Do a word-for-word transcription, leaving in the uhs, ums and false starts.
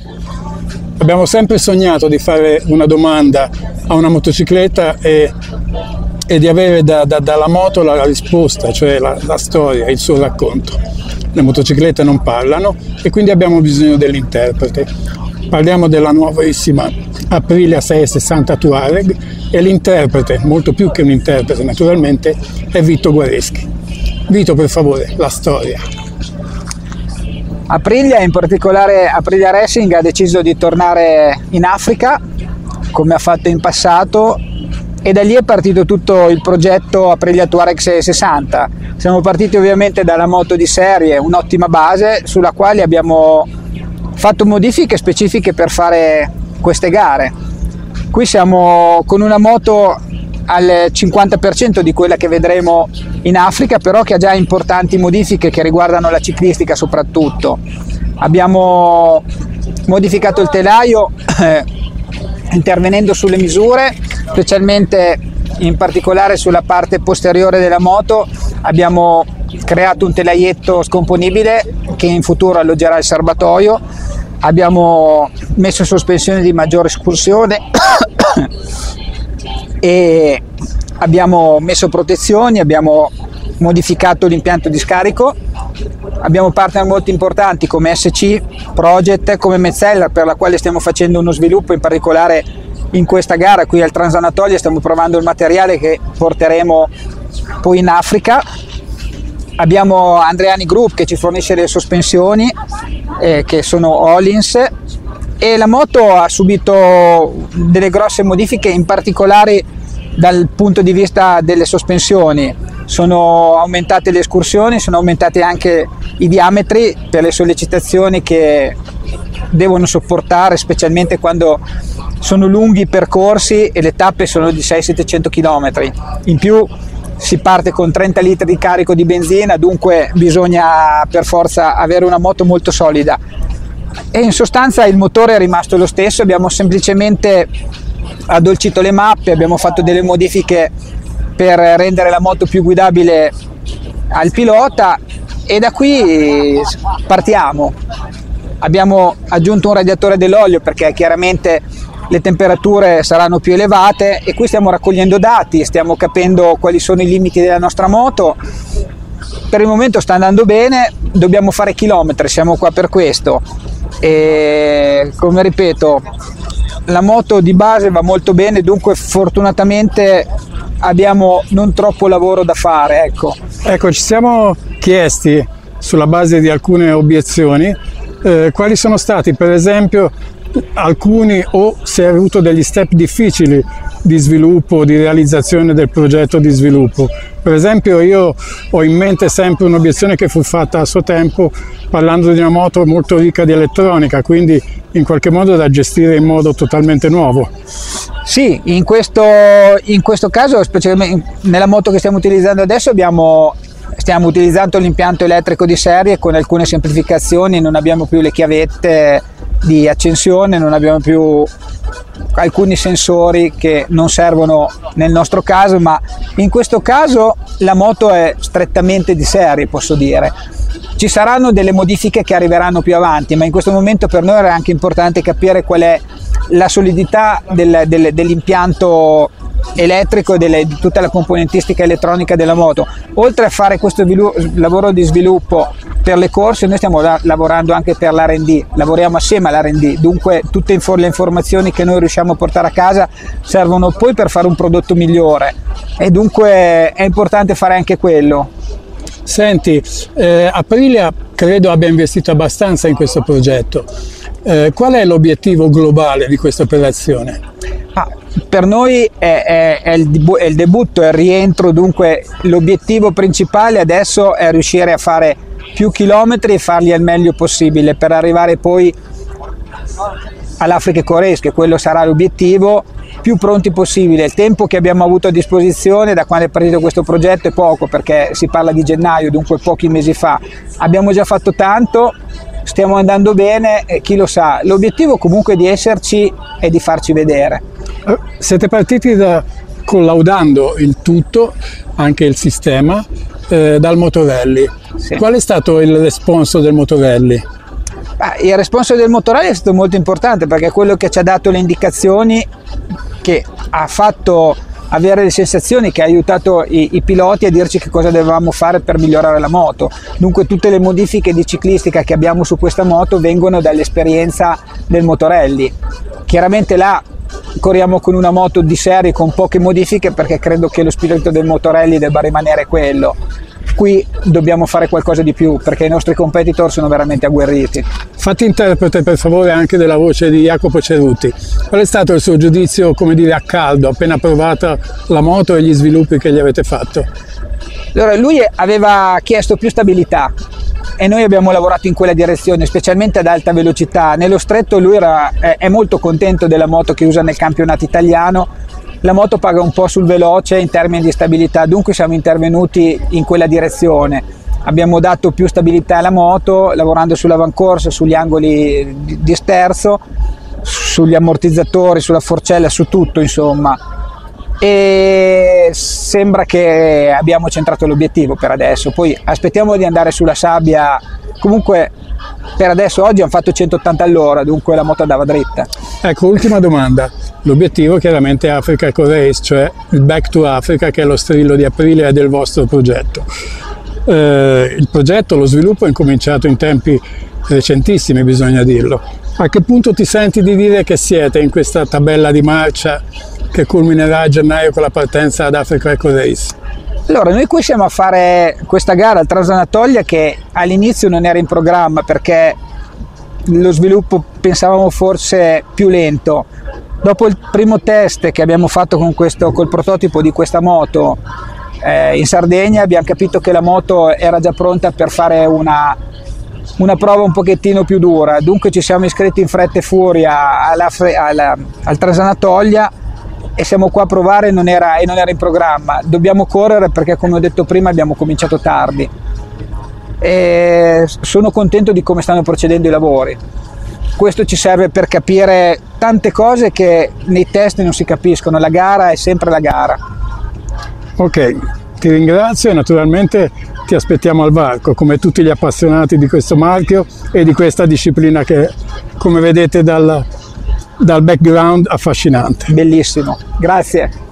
Abbiamo sempre sognato di fare una domanda a una motocicletta e, e di avere da, da, dalla moto la risposta, cioè la, la storia, il suo racconto. Le motociclette non parlano e quindi abbiamo bisogno dell'interprete. Parliamo della nuovissima Aprilia seicentosessanta Touareg e l'interprete, molto più che un interprete naturalmente, è Vito Guareschi. Vito, per favore, la storia. Aprilia, in particolare Aprilia Racing, ha deciso di tornare in Africa come ha fatto in passato e da lì è partito tutto il progetto Aprilia Touareg seicentosessanta. Siamo partiti ovviamente dalla moto di serie, un'ottima base sulla quale abbiamo fatto modifiche specifiche per fare queste gare. Qui siamo con una moto al cinquanta per cento di quella che vedremo in Africa, però che ha già importanti modifiche che riguardano la ciclistica soprattutto. Abbiamo modificato il telaio eh, intervenendo sulle misure, specialmente in particolare sulla parte posteriore della moto. Abbiamo creato un telaietto scomponibile che in futuro alloggerà il serbatoio. Abbiamo messo sospensioni di maggiore escursione e abbiamo messo protezioni, abbiamo modificato l'impianto di scarico, abbiamo partner molto importanti come S C, Proget, come Metzeler, per la quale stiamo facendo uno sviluppo in particolare in questa gara. Qui al Transanatolia stiamo provando il materiale che porteremo poi in Africa. Abbiamo Andreani Group che ci fornisce le sospensioni eh, che sono Öhlins, e la moto ha subito delle grosse modifiche, in particolare dal punto di vista delle sospensioni. Sono aumentate le escursioni, sono aumentati anche i diametri per le sollecitazioni che devono sopportare, specialmente quando sono lunghi i percorsi e le tappe sono di seicento settecento chilometri. In più si parte con trenta litri di carico di benzina, dunque bisogna per forza avere una moto molto solida. E in sostanza il motore è rimasto lo stesso, abbiamo semplicemente addolcito le mappe, abbiamo fatto delle modifiche per rendere la moto più guidabile al pilota e da qui partiamo. Abbiamo aggiunto un radiatore dell'olio perché chiaramente le temperature saranno più elevate e qui stiamo raccogliendo dati, stiamo capendo quali sono i limiti della nostra moto. Per il momento sta andando bene, dobbiamo fare chilometri, siamo qua per questo. E come ripeto, la moto di base va molto bene, dunque fortunatamente abbiamo non troppo lavoro da fare. Ecco, ecco ci siamo chiesti, sulla base di alcune obiezioni, eh, quali sono stati per esempio alcuni, o se hai avuto degli step difficili di sviluppo, di realizzazione del progetto di sviluppo. Per esempio io ho in mente sempre un'obiezione che fu fatta a suo tempo parlando di una moto molto ricca di elettronica, quindi in qualche modo da gestire in modo totalmente nuovo. Sì, in questo, in questo caso, specialmente nella moto che stiamo utilizzando adesso, abbiamo stiamo utilizzando l'impianto elettrico di serie con alcune semplificazioni, non abbiamo più le chiavette di accensione, non abbiamo più alcuni sensori che non servono nel nostro caso, ma in questo caso la moto è strettamente di serie, posso dire. Ci saranno delle modifiche che arriveranno più avanti, ma in questo momento per noi era anche importante capire qual è la solidità del, del, dell'impianto elettrico e delle, di tutta la componentistica elettronica della moto. Oltre a fare questo lavoro di sviluppo per le corse, noi stiamo la lavorando anche per l'R and D, lavoriamo assieme all'R and D, dunque tutte le informazioni che noi riusciamo a portare a casa servono poi per fare un prodotto migliore e dunque è importante fare anche quello. Senti, eh, Aprilia credo abbia investito abbastanza in questo progetto. Eh, qual è l'obiettivo globale di questa operazione? Ah, per noi è, è, è, il, è il debutto, è il rientro, dunque l'obiettivo principale adesso è riuscire a fare più chilometri e farli al meglio possibile per arrivare poi all'Africa Corse, che quello sarà l'obiettivo, più pronti possibile. Il tempo che abbiamo avuto a disposizione da quando è partito questo progetto è poco, perché si parla di gennaio, dunque pochi mesi fa. Abbiamo già fatto tanto, stiamo andando bene e chi lo sa, l'obiettivo comunque è di esserci e di farci vedere. Siete partiti da, collaudando il tutto, anche il sistema, eh, dal Motorelli. Sì. Qual è stato il responso del Motorelli? Ah, il responsabile del motorale è stato molto importante, perché è quello che ci ha dato le indicazioni, che ha fatto avere le sensazioni, che ha aiutato i, i piloti a dirci che cosa dovevamo fare per migliorare la moto. Dunque tutte le modifiche di ciclistica che abbiamo su questa moto vengono dall'esperienza del Motorelli. Chiaramente là corriamo con una moto di serie con poche modifiche, perché credo che lo spirito del Motorelli debba rimanere quello. Qui dobbiamo fare qualcosa di più, perché i nostri competitor sono veramente agguerriti. Fatti interprete per favore anche della voce di Jacopo Cerutti. Qual è stato il suo giudizio, come dire, a caldo, appena provata la moto e gli sviluppi che gli avete fatto? Allora, lui aveva chiesto più stabilità e noi abbiamo lavorato in quella direzione, specialmente ad alta velocità. Nello stretto lui era, è, è molto contento della moto che usa nel campionato italiano. La moto paga un po' sul veloce in termini di stabilità, dunque siamo intervenuti in quella direzione. Abbiamo dato più stabilità alla moto, lavorando sull'avancorsa, sugli angoli di, di sterzo, sugli ammortizzatori, sulla forcella, su tutto insomma. E sembra che abbiamo centrato l'obiettivo per adesso. Poi aspettiamo di andare sulla sabbia. Comunque per adesso oggi hanno fatto centottanta all'ora, dunque la moto andava dritta. Ecco, ultima domanda. L'obiettivo chiaramente è Africa Eco Race, cioè il Back to Africa, che è lo strillo di aprile e del vostro progetto. Eh, il progetto, lo sviluppo è incominciato in tempi recentissimi, bisogna dirlo. A che punto ti senti di dire che siete in questa tabella di marcia che culminerà a gennaio con la partenza ad Africa Eco Race? Allora, noi qui siamo a fare questa gara al Transanatolia, che all'inizio non era in programma perché lo sviluppo pensavamo forse più lento. Dopo il primo test che abbiamo fatto con questo, col prototipo di questa moto eh, in Sardegna, abbiamo capito che la moto era già pronta per fare una, una prova un pochettino più dura, dunque ci siamo iscritti in fretta e furia alla, alla, al Transanatolia e siamo qua a provare non era, e non era in programma. Dobbiamo correre perché, come ho detto prima, abbiamo cominciato tardi. E sono contento di come stanno procedendo i lavori. Questo ci serve per capire tante cose che nei test non si capiscono. La gara è sempre la gara. Ok, ti ringrazio e naturalmente ti aspettiamo al varco, come tutti gli appassionati di questo marchio e di questa disciplina che, come vedete dal, dal background, affascinante. Bellissimo, grazie.